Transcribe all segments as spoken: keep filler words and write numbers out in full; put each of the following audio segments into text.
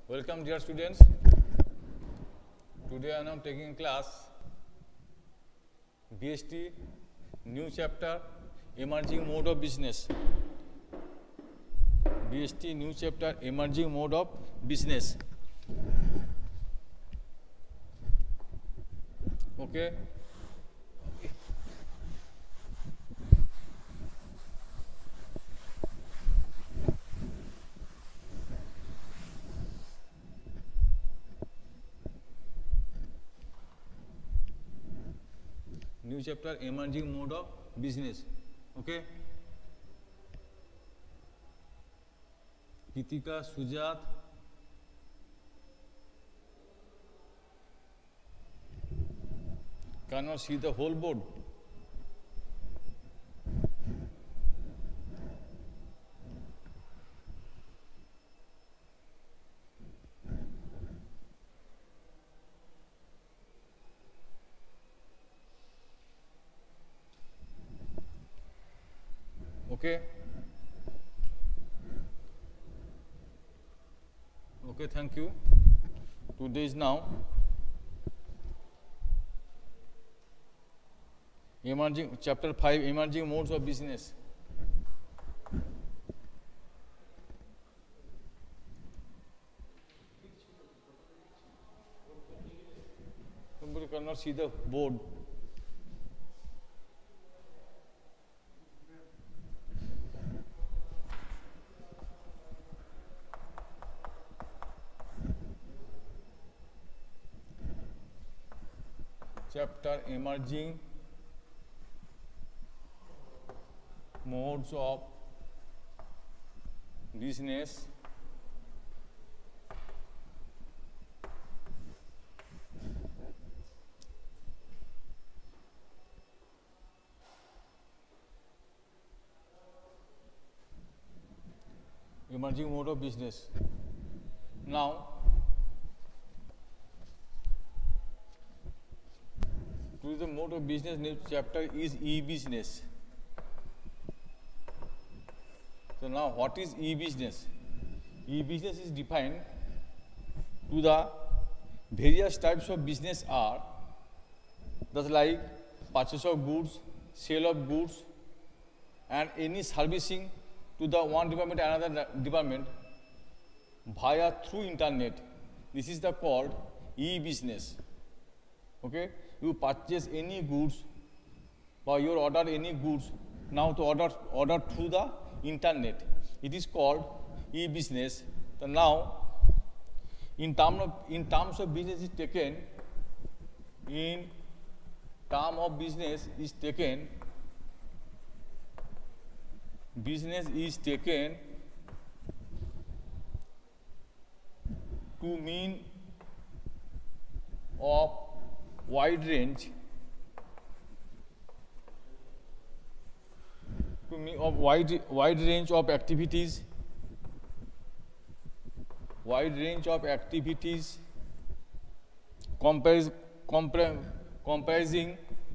Welcome dear students. Today I am taking class B S T new chapter emerging mode of business. B S T new chapter emerging mode of business. Okay. New chapter emerging mode of business. Okay. Kitika, Sujat. Cannot see the whole board. Okay. Okay, thank you. Today is now emerging chapter five emerging modes of business. Somebody cannot see the board. Chapter emerging modes of business. Emerging mode of business. Now, to the mode of business new chapter is e-business. So now what is e-business? E-business is defined to the various types of business are that's like purchase of goods, sale of goods and any servicing to the one department and another department via through internet. This is the called e-business. Okay, you purchase any goods or you order any goods now to order order through the internet. It is called e-business. So now, in terms of in terms of business is taken in term of business is taken business is taken to mean of wide range to mean of wide wide range of activities wide range of activities comprise compre, comprising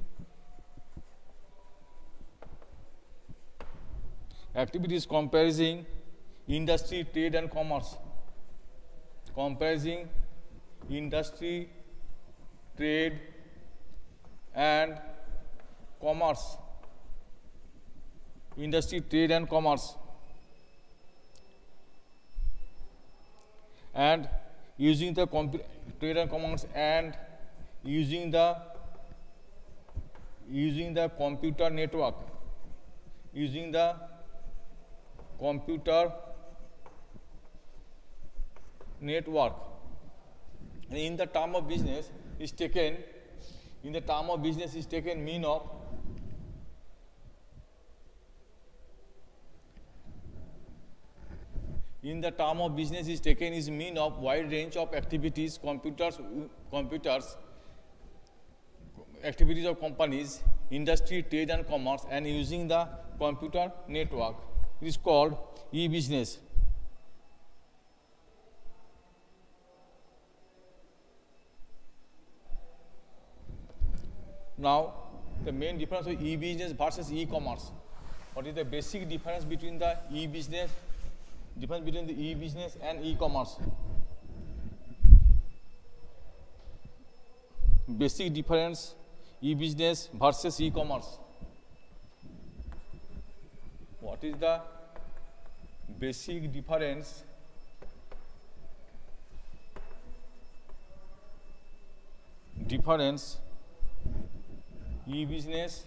activities comprising industry, trade and commerce comprising industry, trade and commerce industry, trade and commerce and using the trade and commerce and using the using the computer network using the computer network and in the term of business is taken in the term of business is taken mean of in the term of business is taken is mean of wide range of activities computers computers activities of companies industry, trade and commerce and using the computer network. It is called e-business. Now, the main difference of e-business versus e-commerce. What is the basic difference between the e-business, difference between the e-business and e-commerce? basic difference e-business versus e-commerce. What is the basic difference difference e-business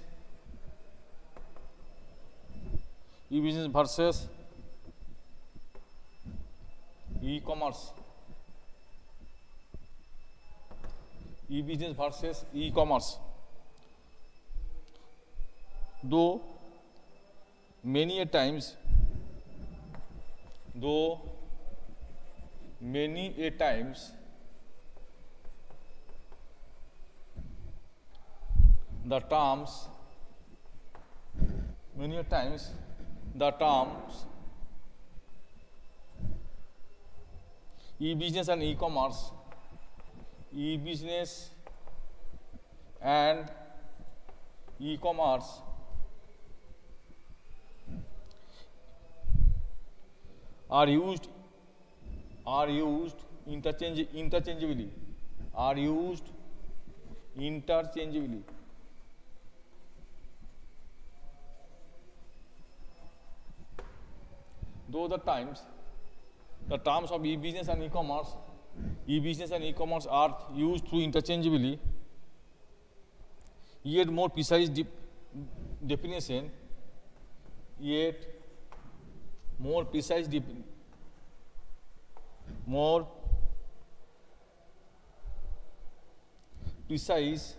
e-business versus e-commerce? E-business versus e-commerce. Though many a times, though many a times the terms, many a times the terms e-business and e-commerce, e-business and e-commerce are used are used interchange interchangeably are used interchangeably. Though the times the terms of e-business and e-commerce e-business and e-commerce are used through interchangeably, yet more precise de definition yet more precise de more precise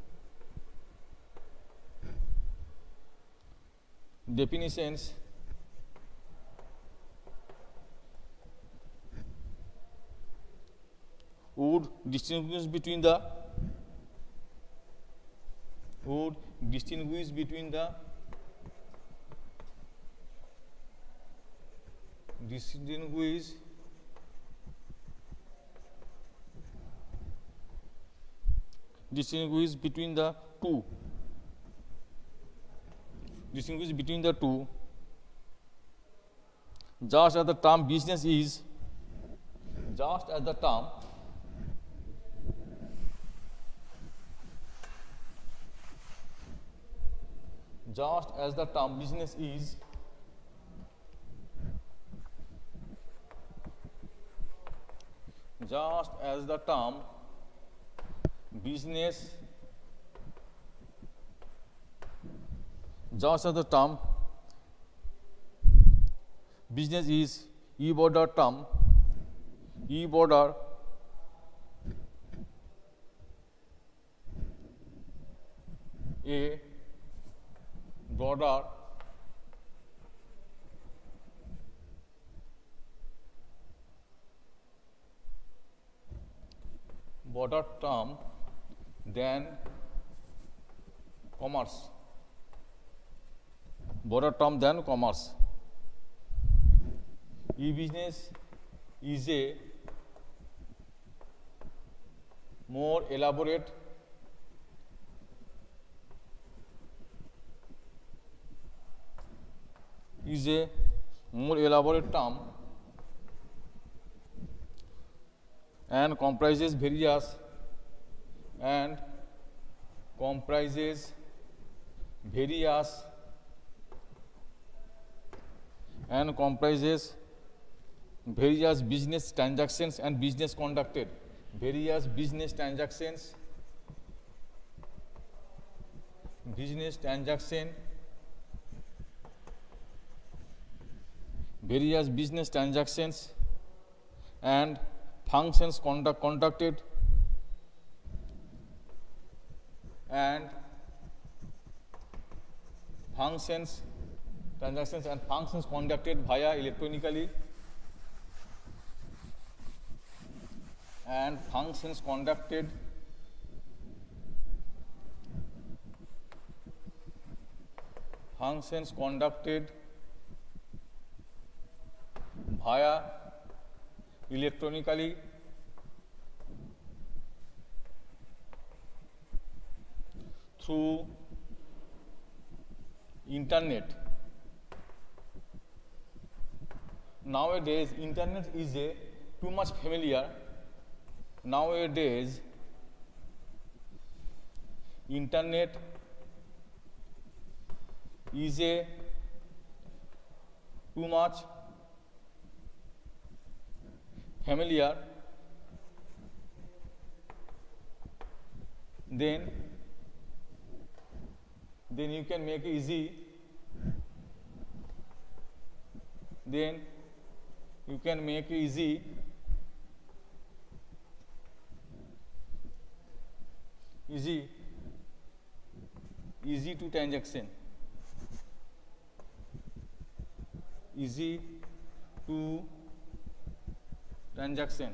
definitions would distinguish between the would distinguish between the distinguish distinguish between the two distinguish between the two just as the term business is just as the term just as the term business is just as the term business just as the term business is e-border term e-border a border border term than commerce border term than commerce. E-business is a more elaborate is a more elaborate term and comprises various and comprises various and comprises various business transactions and business conducted various business transactions business transaction various business transactions and functions conduct, conducted and functions transactions and functions conducted via electronically and functions conducted functions conducted via electronically through internet. Nowadays internet is a too much familiar nowadays internet is a too much familiar, then then you can make easy then you can make easy easy easy to transaction easy to transaction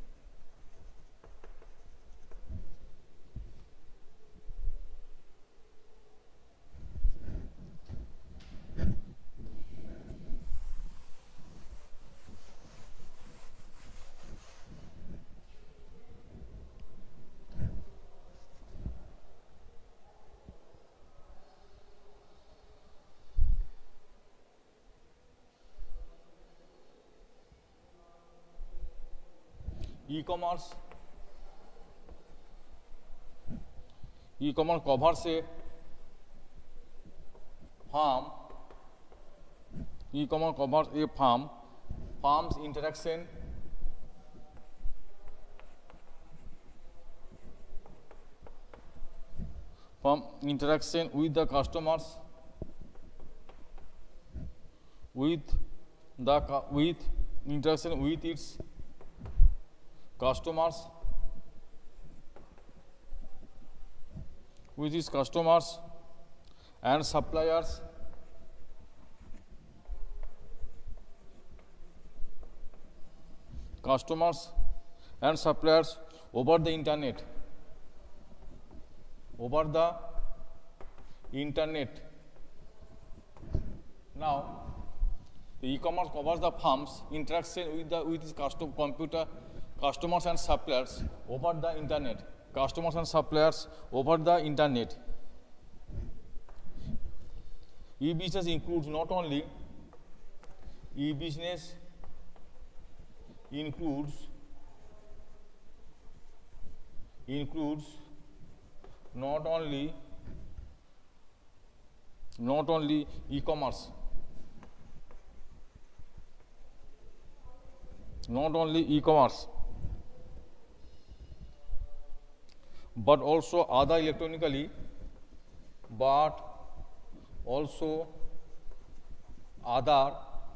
e-commerce e-commerce covers a farm e-commerce covers a farm farm's interaction farm interaction with the customers with the with interaction with its customers with its customers and suppliers customers and suppliers over the internet over the internet. Now the e-commerce covers the firm's interaction with the with its custom computer customers and suppliers over the internet customers and suppliers over the internet. E-business includes not only e-business includes includes not only not only e-commerce not only e-commerce but also other electronically but also other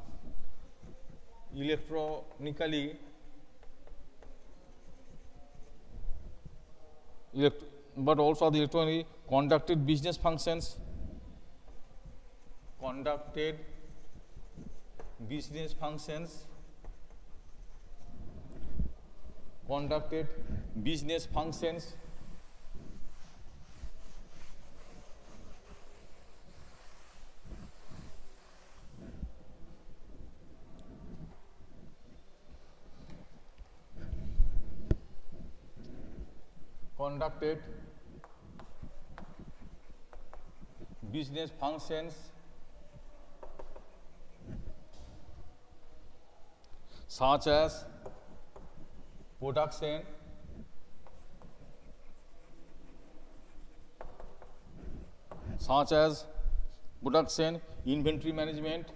electronically elect but also the electronically conducted business functions conducted business functions conducted business functions conducted business functions such as production such as production inventory management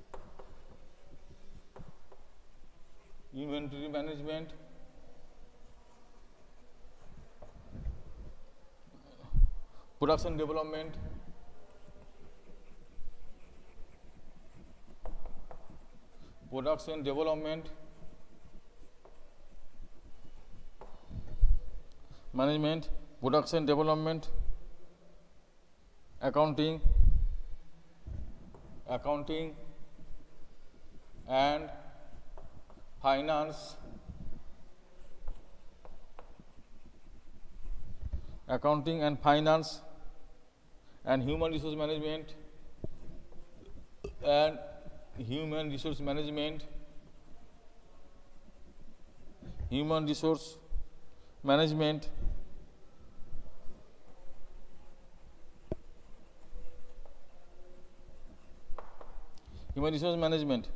inventory management production development production development management production development accounting accounting and finance accounting and finance and human resource management and human resource management human resource management human resource management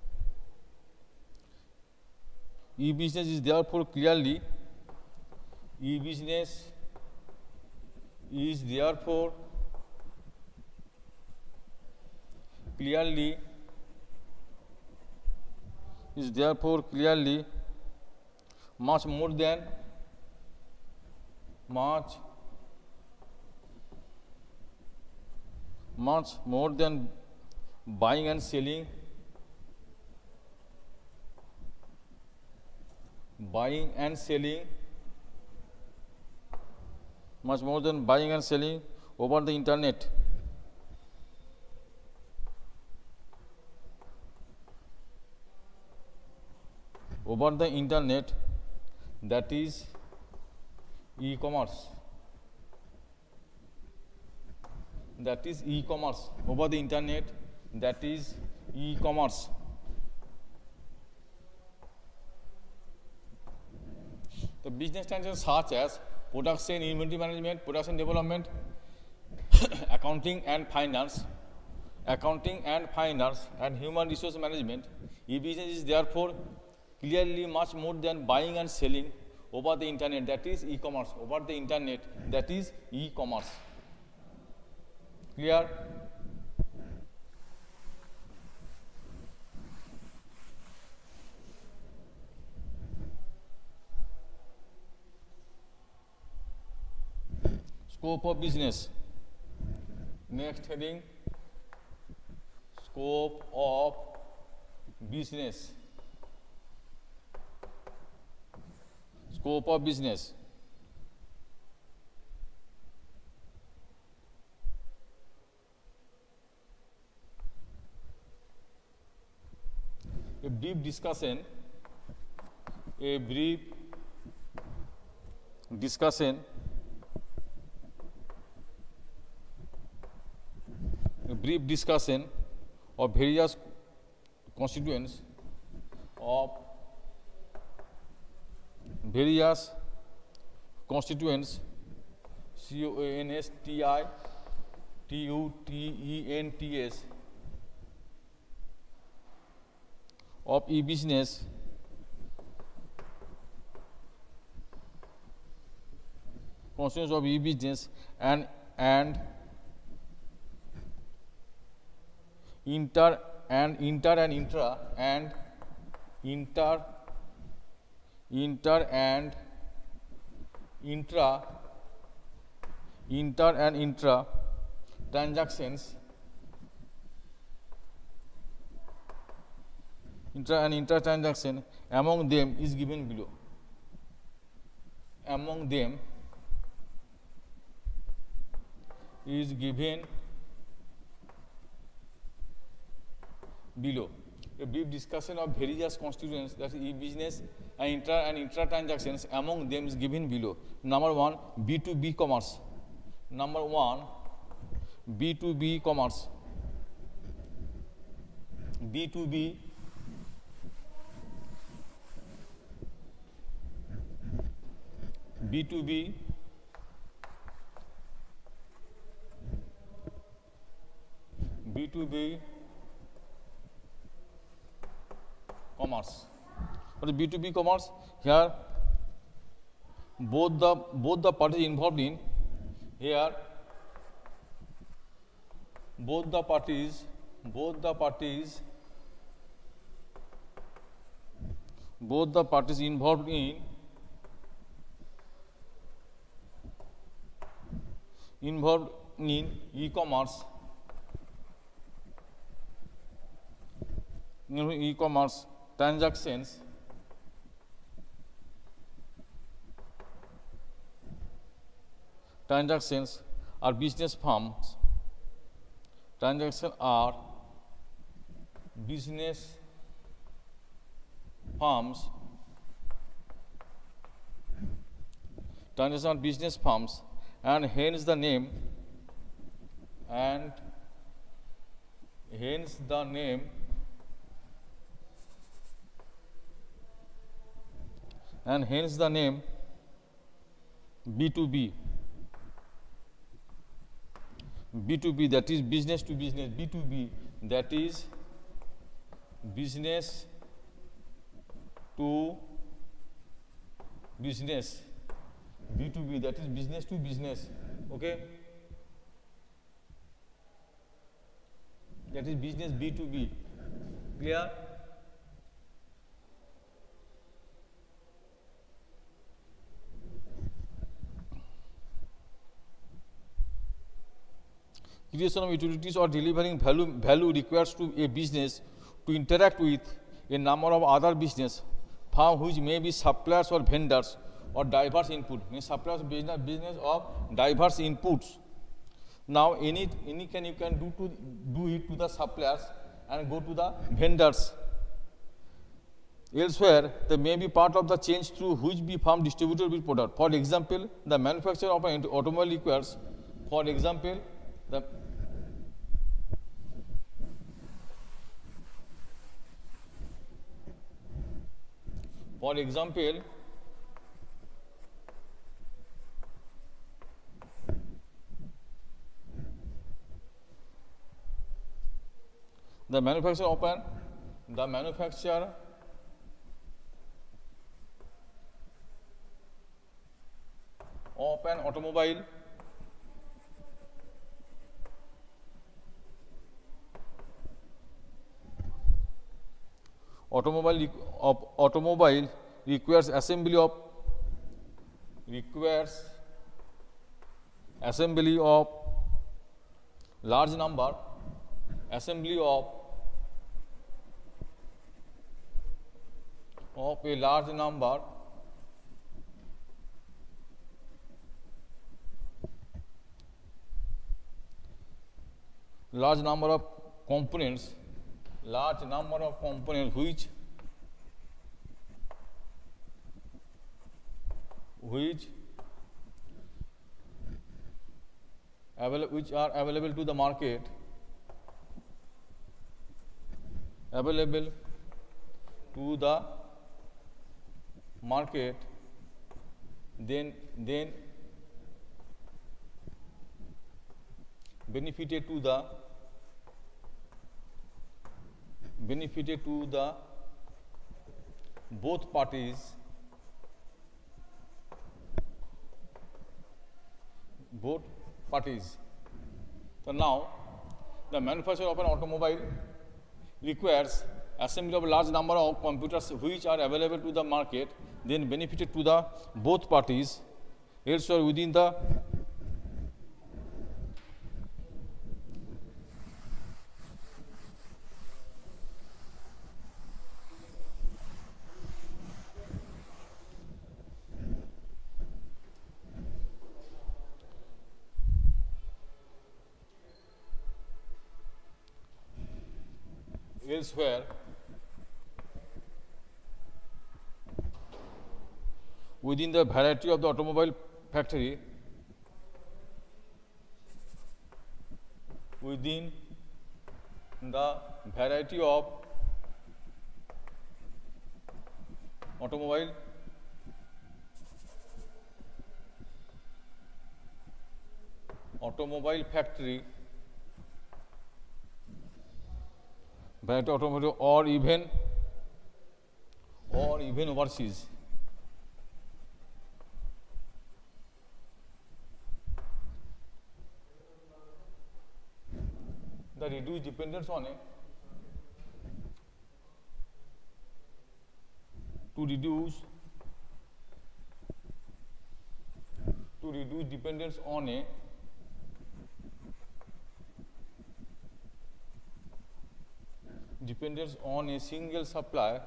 e-business is therefore clearly E-business is therefore clearly is therefore clearly much more than much much more than buying and selling buying and selling much more than buying and selling over the internet. Over the internet, that is e-commerce. That is e-commerce. Over the internet, that is e-commerce. The business transactions such as production, inventory management, production development, accounting and finance, accounting and finance, and human resource management. E-business is therefore clearly much more than buying and selling over the internet, that is e-commerce. Over the internet, that is e-commerce. Clear? Scope of business. Next heading, scope of business. Scope of business. A brief discussion, a brief discussion a brief discussion of various constituents of various constituents C O A N S T I T U T E N T S of e-business constituents of e-business and and inter and inter and intra and inter inter and intra inter and intra transactions intra and intra transaction among them is given below. Among them is given below. A brief discussion of various constituents, that is e-business and intra and intra transactions among them is given below. Number one, B two B commerce. Number one, B two B commerce. B two B B two B B two B commerce. What is B two B commerce? Here both the both the parties involved in here both the parties both the parties both the parties involved in involved in e-commerce e-commerce transactions transactions are business firms. Transactions are business firms. Transactions are business firms, and hence the name and hence the name and hence the name B two B. B two B, that is business to business. B two B, that is business to business B two B, that is business to business. Okay, that is business B two B. Clear? Creation of utilities or delivering value, value requires to a business to interact with a number of other business firms which may be suppliers or vendors or diverse input. Means suppliers business business of diverse inputs. Now any any can you can do to do it to the suppliers and go to the vendors. Elsewhere, they may be part of the change through which be firm distributed with product. For example, the manufacturer of an automobile requires, for example, the For example, the manufacturer of an the manufacturer of an automobile automobile of automobile requires assembly of requires assembly of large number assembly of of a large number large number of components large number of components which which available which are available to the market available to the market then then benefited to the benefited to the both parties both parties. So now the manufacturer of an automobile requires assembly of a large number of computers which are available to the market then benefited to the both parties elsewhere within the elsewhere within the variety of the automobile factory within the variety of automobile automobile factory variety automotive or even or even overseas. The reduced dependence on a to reduce to reduce dependence on a dependence on a single supplier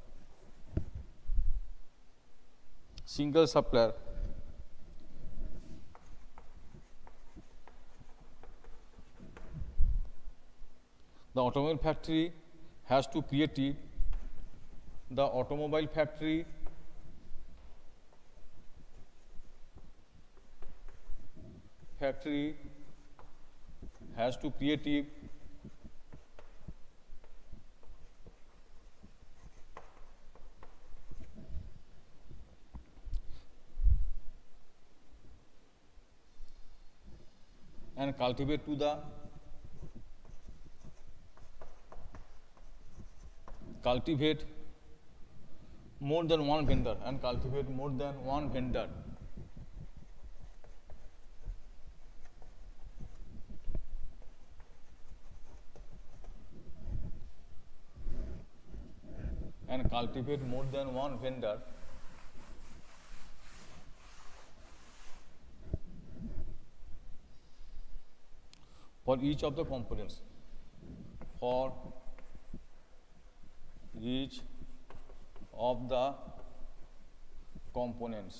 single supplier the automobile factory has to create it the automobile factory factory has to create it and cultivate to the cultivate more than one vendor and cultivate more than one vendor and cultivate more than one vendor for each of the components. For each of the components.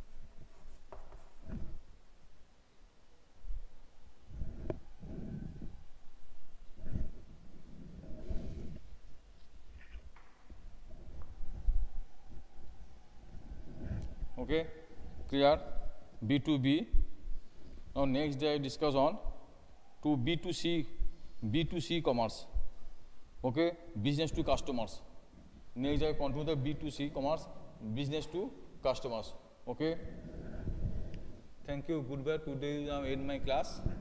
Okay, clear? B two B. Now next day I discuss on to B two C, B two C commerce. Okay, business to customers. Next I continue the B two C commerce, business to customers. Okay. Thank you. Goodbye. Today I end my class.